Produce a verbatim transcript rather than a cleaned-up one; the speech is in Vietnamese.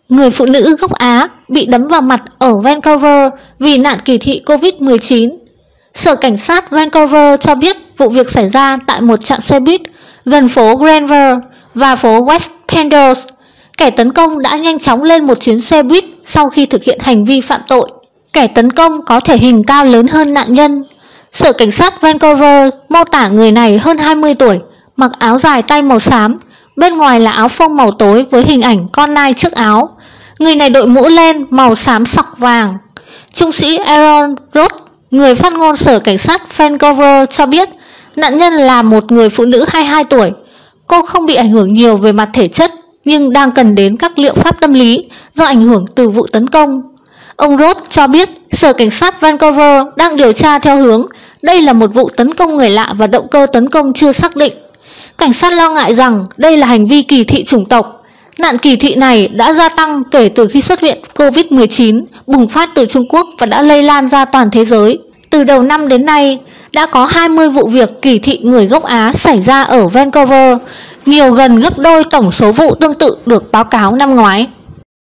người phụ nữ gốc Á bị đấm vào mặt ở Vancouver vì nạn kỳ thị Covid mười chín. Sở Cảnh sát Vancouver cho biết vụ việc xảy ra tại một trạm xe buýt gần phố Granville và phố West Penrose. Kẻ tấn công đã nhanh chóng lên một chuyến xe buýt sau khi thực hiện hành vi phạm tội. Kẻ tấn công có thể hình cao lớn hơn nạn nhân. Sở Cảnh sát Vancouver mô tả người này hơn hai mươi tuổi, mặc áo dài tay màu xám, bên ngoài là áo phông màu tối với hình ảnh con nai trước áo. Người này đội mũ len màu xám sọc vàng. Trung sĩ Aaron Roth, người phát ngôn Sở Cảnh sát Vancouver cho biết nạn nhân là một người phụ nữ hai mươi hai tuổi. Cô không bị ảnh hưởng nhiều về mặt thể chất nhưng đang cần đến các liệu pháp tâm lý do ảnh hưởng từ vụ tấn công. Ông Roth cho biết Sở Cảnh sát Vancouver đang điều tra theo hướng đây là một vụ tấn công người lạ và động cơ tấn công chưa xác định. Cảnh sát lo ngại rằng đây là hành vi kỳ thị chủng tộc. Nạn kỳ thị này đã gia tăng kể từ khi xuất hiện Covid mười chín bùng phát từ Trung Quốc và đã lây lan ra toàn thế giới. Từ đầu năm đến nay, đã có hai mươi vụ việc kỳ thị người gốc Á xảy ra ở Vancouver, nhiều gần gấp đôi tổng số vụ tương tự được báo cáo năm ngoái.